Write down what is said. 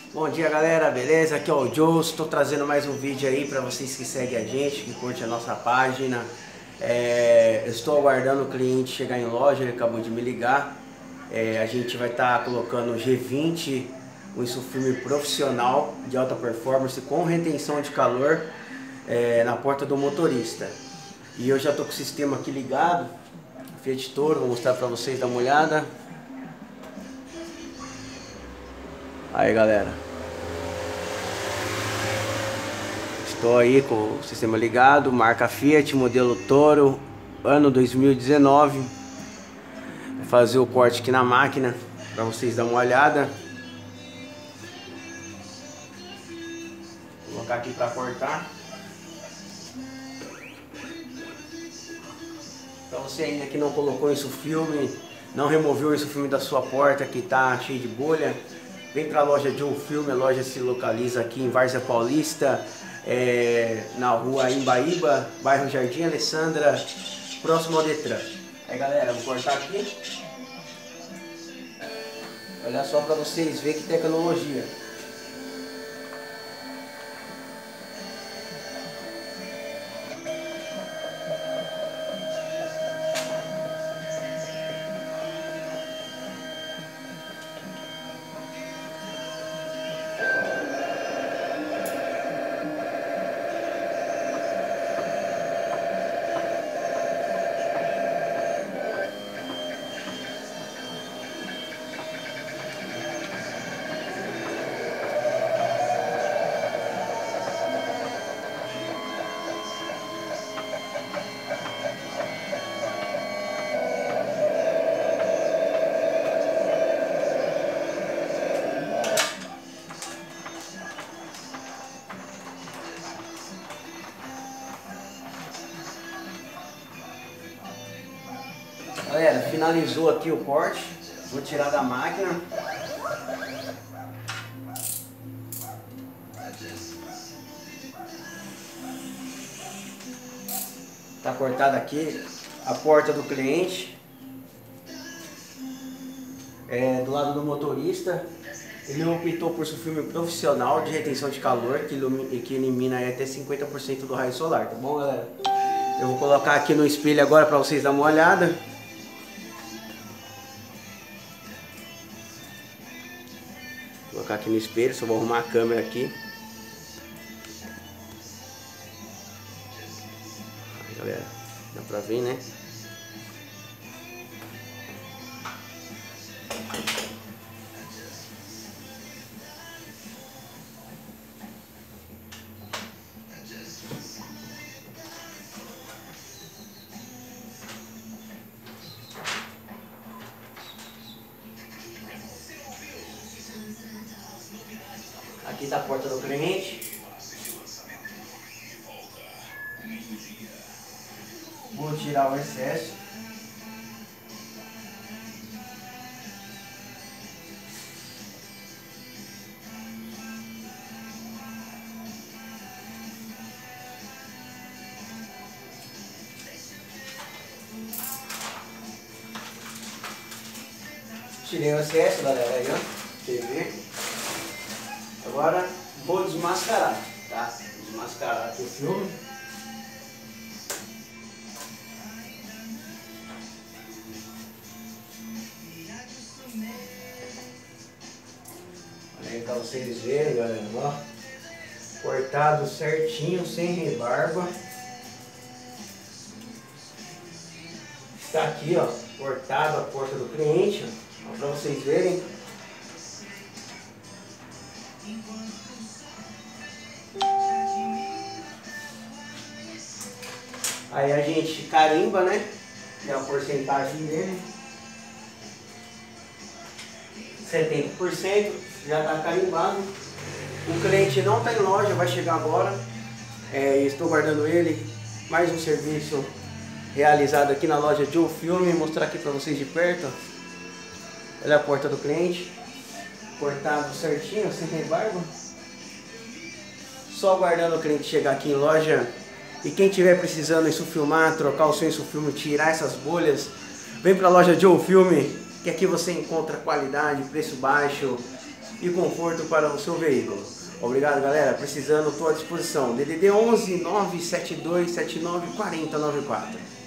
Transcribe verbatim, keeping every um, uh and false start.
Bom dia, galera, beleza? Aqui é o Joe, estou trazendo mais um vídeo aí para vocês que seguem a gente, que curtem a nossa página. É, eu estou aguardando o cliente chegar em loja, ele acabou de me ligar. É, a gente vai estar tá colocando o G vinte, um insufilme profissional de alta performance com retenção de calor é, na porta do motorista. E eu já estou com o sistema aqui ligado, Fiat Toro, vou mostrar para vocês, dar uma olhada. Aí, galera, estou aí com o sistema ligado, marca Fiat, modelo Toro, ano dois mil e dezenove. Vou fazer o corte aqui na máquina para vocês dar uma olhada. Vou colocar aqui para cortar. Para você ainda que não colocou isso filme, não removeu isso filme da sua porta que está cheio de bolha, vem para a loja Joe Filme. A loja se localiza aqui em Várzea Paulista, é, na rua Imbaíba, bairro Jardim Alessandra, próximo ao Detran. Aí, galera, vou cortar aqui. Olha só para vocês verem que tecnologia. Galera, finalizou aqui o corte, vou tirar da máquina. Tá cortada aqui a porta do cliente, é, do lado do motorista. Ele optou por filme profissional de retenção de calor, que, ilumina, que elimina até cinquenta por cento do raio solar, tá bom, galera? Eu vou colocar aqui no espelho agora para vocês darem uma olhada. Vou colocar aqui no espelho, só vou arrumar a câmera aqui. Aí, galera, dá pra ver, né? Aqui está a porta do cliente. Vou tirar o excesso. Tirei o excesso, galera, aí, ó. Você vê? Agora vou desmascarar, tá? Desmascarar aqui o filme. Olha aí pra vocês verem, galera, ó. Cortado certinho, sem rebarba. Está aqui, ó, cortado a porta do cliente, ó, pra vocês verem. Aí a gente carimba, né? Que é a porcentagem dele. setenta por cento já está carimbado. O cliente não está em loja, vai chegar agora. É, estou guardando ele. Mais um serviço realizado aqui na loja Joe Filme. Vou mostrar aqui para vocês de perto. Olha a porta do cliente. Cortado certinho, sem rebarba. Só aguardando o cliente chegar aqui em loja. E quem tiver precisando insufilmar, trocar o seu insufilme, tirar essas bolhas, vem para a loja Joe Filme, que aqui você encontra qualidade, preço baixo, e conforto para o seu veículo. Obrigado, galera. Precisando, estou à disposição. D D D onze nove sete dois sete nove quatro zero nove quatro.